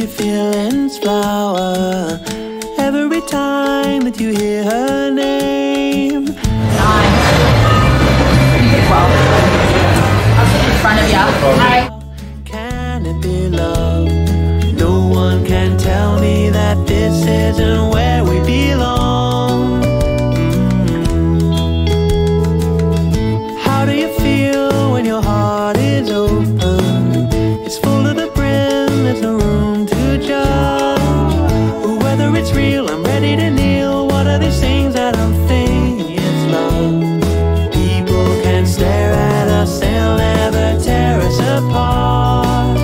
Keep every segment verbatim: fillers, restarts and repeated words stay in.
your feelings flower every time that you hear her name. Nine. Twelve. I'll sit in front of you. Hi. Can it be love? No one can tell me that this isn't where we belong. Mm-hmm. How do you feel when your heart is open? It's full to the brim, there's no room to judge. Whether it's real, I'm ready to kneel. What are these things that I'm thinking? It's love. People can stare at us, they'll never tear us apart.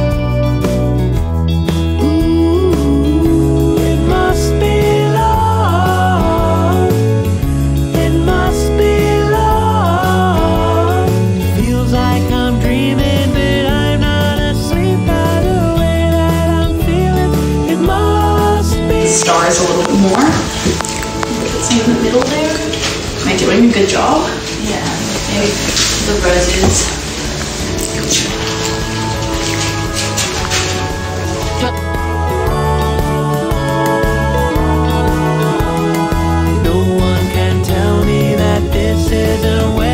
Ooh, it must be love. It must be love. Feels like I'm dreaming, but I'm not asleep. By the way that I'm feeling, it must be. Stars a little bit more. It's in the middle there. Am I doing a good job? Yeah. Maybe the roses. No one can tell me that this isn't where